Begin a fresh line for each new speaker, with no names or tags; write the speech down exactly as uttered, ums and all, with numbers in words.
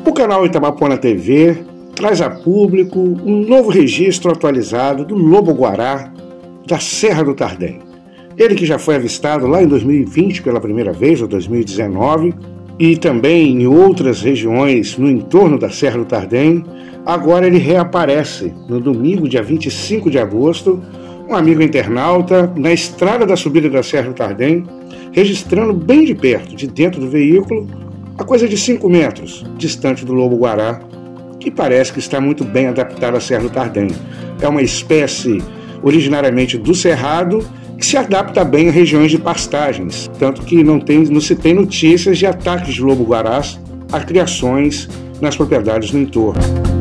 O canal Itabapona T V traz a público um novo registro atualizado do lobo-guará da Serra do Tardém. Ele que já foi avistado lá em dois mil e vinte pela primeira vez, ou dois mil e dezenove, e também em outras regiões no entorno da Serra do Tardém, agora ele reaparece no domingo, dia vinte e cinco de agosto, um amigo internauta na estrada da subida da Serra do Tardém, registrando bem de perto, de dentro do veículo, a coisa de cinco metros, distante do lobo-guará, que parece que está muito bem adaptado à Serra do Tardém. É uma espécie originariamente do Cerrado, que se adapta bem a regiões de pastagens, tanto que não, tem, não se tem notícias de ataques de lobo-guarás a criações nas propriedades no entorno.